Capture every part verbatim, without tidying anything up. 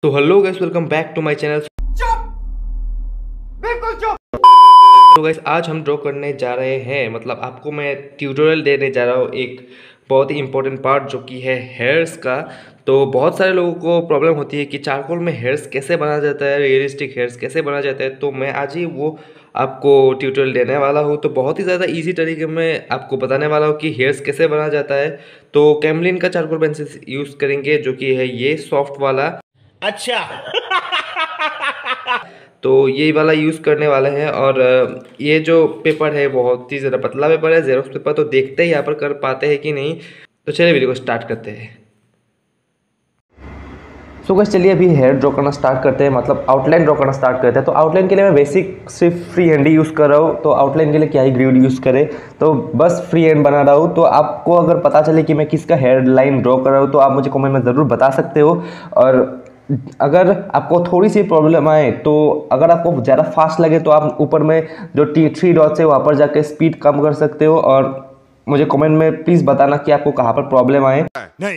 तो hello guys, welcome back to my channel. चुप, बिल्कुल चुप। तो गाइस आज हम ड्रॉ करने जा रहे हैं, मतलब आपको मैं ट्यूटोरियल देने जा रहा हूँ एक बहुत ही इंपॉर्टेंट पार्ट जो कि है हेयर्स का। तो बहुत सारे लोगों को प्रॉब्लम होती है कि चारकोल में हेयर्स कैसे बना जाता है, रियलिस्टिक हेयर्स कैसे बना जाता है। तो मैं आज ही वो आपको ट्यूटोरियल देने वाला हूँ। तो बहुत ही ज़्यादा इजी तरीके में आपको बताने वाला हूँ कि हेयर्स कैसे बना जाता है। तो कैमलिन का चारकोल पेंसिल यूज़ करेंगे जो कि है ये सॉफ्ट वाला। अच्छा। तो ये वाला यूज़ करने वाले हैं। और ये जो पेपर है बहुत ही ज़्यादा पतला पेपर है, जेरोक्स पेपर। तो देखते हैं यहाँ पर कर पाते हैं कि नहीं। तो चलिए वीडियो को स्टार्ट करते हैं। सो गाइस चलिए अभी हेयर ड्रॉ करना स्टार्ट करते हैं, मतलब आउटलाइन ड्रॉ करना स्टार्ट करते हैं। तो आउटलाइन के लिए मैं बेसिक सिर्फ फ्री हैंड ही यूज़ कर रहा हूँ। तो आउटलाइन के लिए क्या ही ग्रीड यूज़ करें, तो बस फ्री हैंड बना रहा हूँ। तो आपको अगर पता चले कि मैं किसका हेयर लाइन ड्रॉ कर रहा हूँ तो आप मुझे कमेंट में ज़रूर बता सकते हो। और अगर आपको थोड़ी सी प्रॉब्लम आए, तो अगर आपको ज़्यादा फास्ट लगे तो आप ऊपर में जो टी थ्री डॉट्स है वहाँ पर जाके स्पीड कम कर सकते हो। और मुझे कमेंट में प्लीज़ बताना कि आपको कहाँ पर प्रॉब्लम आए। नहीं।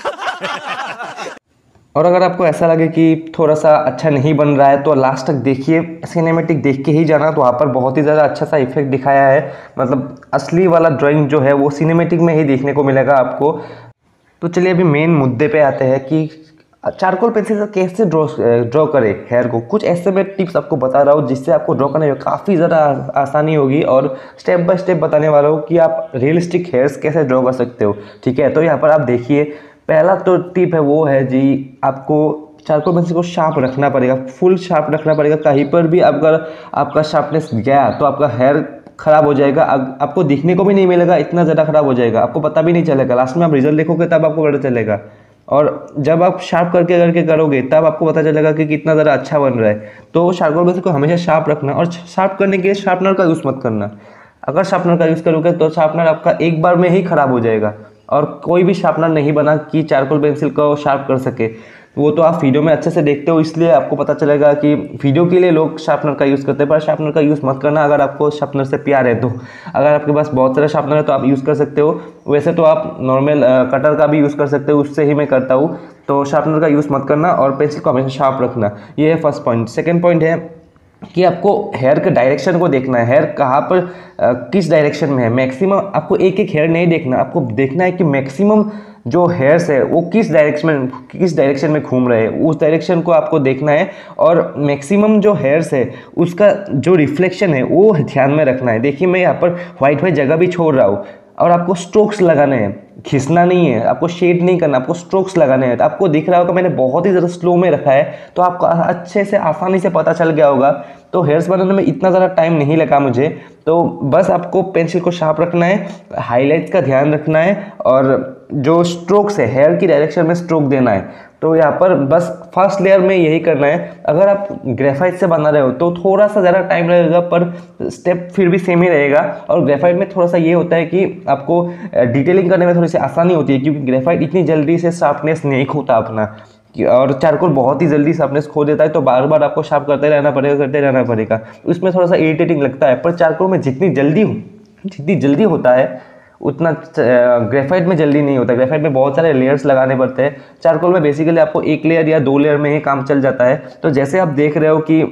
और अगर आपको ऐसा लगे कि थोड़ा सा अच्छा नहीं बन रहा है तो लास्ट तक देखिए, सिनेमैटिक देख के ही जाना। तो वहाँ पर बहुत ही ज़्यादा अच्छा सा इफेक्ट दिखाया है, मतलब असली वाला ड्राइंग जो है वो सिनेमैटिक में ही देखने को मिलेगा आपको। तो चलिए अभी मेन मुद्दे पे आते हैं कि चारकोल पेंसिल से कैसे ड्रॉ ड्रॉ करें हेयर को। कुछ ऐसे मैं टिप्स आपको बता रहा हूँ जिससे आपको ड्रॉ करने में काफ़ी ज़्यादा आसानी होगी। और स्टेप बाय स्टेप बताने वाला हूँ कि आप रियलिस्टिक हेयर्स कैसे ड्रॉ कर सकते हो। ठीक है, तो यहाँ पर आप देखिए, पहला तो टिप है वो है जी, आपको चारकोल पेंसिल को शार्प रखना पड़ेगा, फुल शार्प रखना पड़ेगा। कहीं पर भी अगर आपका शार्पनेस गया तो आपका हेयर खराब हो जाएगा, आपको दिखने को भी नहीं मिलेगा, इतना ज़्यादा खराब हो जाएगा, आपको पता भी नहीं चलेगा। लास्ट में आप रिजल्ट देखोगे तब आपको पता चलेगा। और जब आप शार्प करके करके करोगे तब आपको पता चलेगा कि कितना ज़्यादा अच्छा बन रहा है। तो चारकोल पेंसिल को हमेशा शार्प रखना, और शार्प करने के लिए शार्पनर का यूज़ मत करना। अगर शार्पनर का यूज़ करोगे तो शार्पनर आपका एक बार में ही खराब हो जाएगा। और कोई भी शार्पनर नहीं बना कि चारकोल पेंसिल को शार्प कर सके। वो तो आप वीडियो में अच्छे से देखते हो, इसलिए आपको पता चलेगा कि वीडियो के लिए लोग शार्पनर का यूज़ करते हैं। पर शार्पनर का यूज़ मत करना अगर आपको शार्पनर से प्यार है तो। अगर आपके पास बहुत सारे शार्पनर है तो आप यूज़ कर सकते हो। वैसे तो आप नॉर्मल कटर का भी यूज़ कर सकते हो, उससे ही मैं करता हूँ। तो शार्पनर का यूज़ मत करना और पेंसिल को हमेशा शार्प रखना। ये है फर्स्ट पॉइंट। सेकेंड पॉइंट है कि आपको हेयर के डायरेक्शन को देखना है। हेयर कहाँ पर आ, किस डायरेक्शन में है। मैक्सिमम आपको एक एक हेयर नहीं देखना, आपको देखना है कि मैक्सिमम जो हेयर्स है वो किस डायरेक्शन में किस डायरेक्शन में घूम रहे हैं, उस डायरेक्शन को आपको देखना है। और मैक्सिमम जो हेयर्स है उसका जो रिफ्लेक्शन है वो ध्यान में रखना है। देखिए मैं यहाँ पर वाइट वाइट जगह भी छोड़ रहा हूँ, और आपको स्ट्रोक्स लगाने हैं, खींचना नहीं है, आपको शेड नहीं करना, आपको स्ट्रोक्स लगाने हैं। तो आपको दिख रहा होगा मैंने बहुत ही ज़्यादा स्लो में रखा है, तो आपको अच्छे से आसानी से पता चल गया होगा। तो हेयर्स बनाने में इतना ज़्यादा टाइम नहीं लगा मुझे। तो बस आपको पेंसिल को शार्प रखना है, हाईलाइट्स का ध्यान रखना है, और जो स्ट्रोक्स है हेयर की डायरेक्शन में स्ट्रोक देना है। तो यहाँ पर बस फर्स्ट लेयर में यही करना है। अगर आप ग्रेफाइट से बना रहे हो तो थोड़ा सा ज़्यादा टाइम लगेगा, पर स्टेप फिर भी सेम ही रहेगा। और ग्रेफाइट में थोड़ा सा ये होता है कि आपको डिटेलिंग करने में थोड़ी सी आसानी होती है, क्योंकि ग्रेफाइट इतनी जल्दी से शार्पनेस नहीं खोता अपना, और चारकोल बहुत ही जल्दी शार्पनेस खो देता है। तो बार बार आपको शार्प करते रहना पड़ेगा करते रहना पड़ेगा उसमें थोड़ा सा इरिटेटिंग लगता है। पर चारकोल में जितनी जल्दी जितनी जल्दी होता है उतना ग्रेफाइट में जल्दी नहीं होता। ग्रेफाइट में बहुत सारे लेयर्स लगाने पड़ते हैं, चारकोल में बेसिकली आपको एक लेयर या दो लेयर में ही काम चल जाता है। तो जैसे आप देख रहे हो कि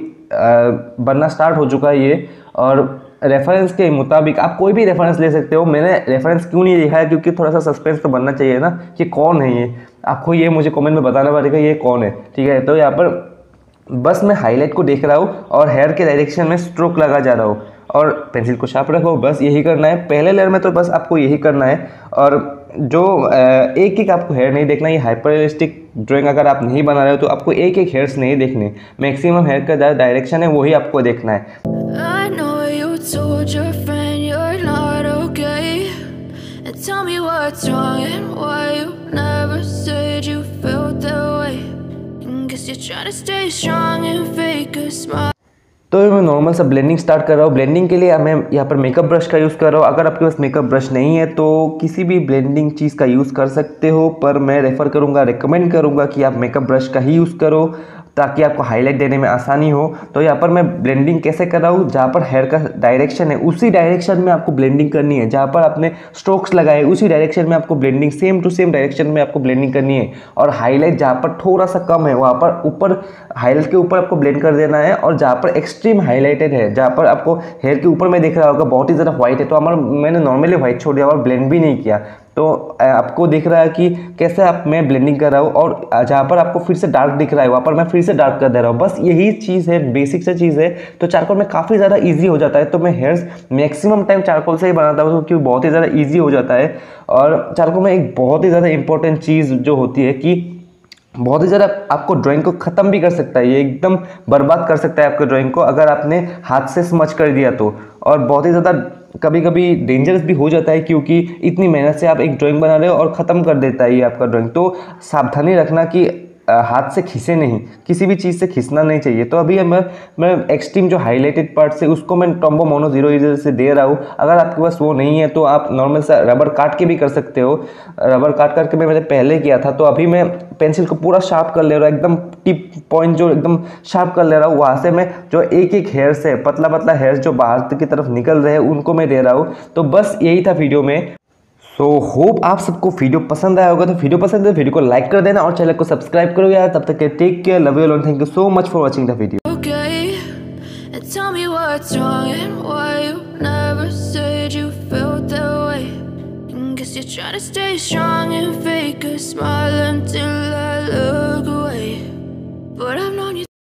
बनना स्टार्ट हो चुका है ये, और रेफरेंस के मुताबिक आप कोई भी रेफरेंस ले सकते हो। मैंने रेफरेंस क्यों नहीं लिखा है, क्योंकि थोड़ा सा सस्पेंस तो बनना चाहिए ना कि कौन है ये। आपको ये मुझे कमेंट में बताना पड़ेगा ये कौन है। ठीक है, तो यहाँ पर बस मैं हाईलाइट को देख रहा हूँ और हेयर के डायरेक्शन में स्ट्रोक लगा जा रहा हूँ, और पेंसिल को शार्प रखो। बस यही करना है पहले लेयर में, तो बस आपको यही करना है। और जो एक एक आपको हेयर नहीं देखना, ये हाइपर रियलिस्टिक ड्राइंग अगर आप नहीं बना रहे हो तो आपको एक एक हेयर्स नहीं देखने, मैक्सिमम हेयर का डायरेक्शन है वही आपको देखना है। तो मैं नॉर्मल सा ब्लेंडिंग स्टार्ट कर रहा हूँ। ब्लेंडिंग के लिए मैं यहाँ पर मेकअप ब्रश का यूज़ कर रहा हूँ। अगर आपके पास मेकअप ब्रश नहीं है तो किसी भी ब्लेंडिंग चीज़ का यूज़ कर सकते हो, पर मैं रेफ़र करूँगा, रिकमेंड करूँगा कि आप मेकअप ब्रश का ही यूज़ करो। ताकि आपको हाईलाइट देने में आसानी हो। तो यहाँ पर मैं ब्लेंडिंग कैसे कर रहा हूँ, जहाँ पर हेयर का डायरेक्शन है उसी डायरेक्शन में आपको ब्लेंडिंग करनी है, जहाँ पर आपने स्ट्रोक्स लगाए उसी डायरेक्शन में आपको blending same to same direction में आपको ब्लेंडिंग करनी है। और हाईलाइट जहाँ पर थोड़ा सा कम है वहाँ पर ऊपर हाईलाइट के ऊपर आपको ब्लेंड कर देना है, और जहाँ पर एक्सट्रीम हाईलाइटेड है, जहाँ पर आपको हेयर के ऊपर में दिख रहा होगा बहुत ही ज़्यादा व्हाइट है, तो हमारा मैंने नॉर्मली व्हाइट छोड़ दिया और ब्लेंड भी नहीं किया। तो आपको दिख रहा है कि कैसे आप मैं ब्लेंडिंग कर रहा हूँ, और जहाँ पर आपको फिर से डार्क दिख रहा है वहाँ पर मैं फिर से डार्क कर दे रहा हूँ। बस यही चीज़ है, बेसिक सा चीज़ है। तो चारकोल में काफ़ी ज़्यादा इजी हो जाता है। तो मैं हेयर्स मैक्सिमम टाइम चारकोल से ही बनाता हूँ क्योंकि बहुत ही ज़्यादा ईजी हो जाता है। और चारकोल में एक बहुत ही ज़्यादा इंपॉर्टेंट चीज़ जो होती है कि बहुत ही ज़्यादा आपको ड्राइंग को ख़त्म भी कर सकता है, ये एकदम बर्बाद कर सकता है आपके ड्राइंग को अगर आपने हाथ से स्मच कर दिया तो। और बहुत ही ज़्यादा कभी कभी डेंजरस भी हो जाता है क्योंकि इतनी मेहनत से आप एक ड्राइंग बना रहे हो और ख़त्म कर देता है ये आपका ड्राइंग। तो सावधानी रखना कि हाथ से खींचे नहीं, किसी भी चीज़ से खींचना नहीं चाहिए। तो अभी मैं मैं एक्सट्रीम जो हाईलाइटेड पार्ट है उसको मैं टॉम्बो मोनो जीरो इरेजर से दे रहा हूँ। अगर आपके पास वो नहीं है तो आप नॉर्मल सा रबर काट के भी कर सकते हो। रबर काट करके मैं मैंने पहले किया था। तो अभी मैं पेंसिल को पूरा शार्प कर ले रहा हूँ, एकदम टिप पॉइंट जो एकदम शार्प कर ले रहा हूँ, वहाँ से मैं जो एक एक हेयर से पतला पतला हेयर जो बाहर की तरफ निकल रहे हैं उनको मैं दे रहा हूँ। तो बस यही था वीडियो में। सो so, होप आप सबको वीडियो पसंद आया होगा। तो वीडियो पसंद है तो वीडियो को लाइक कर देना और चैनल को सब्सक्राइब करो यार। तब तक के take care, love you all, thank you so much for watching the video. Okay, and tell me what's wrong and why you never said you felt that way. And guess you're trying to stay strong and fake a smile until I look away. But I've known you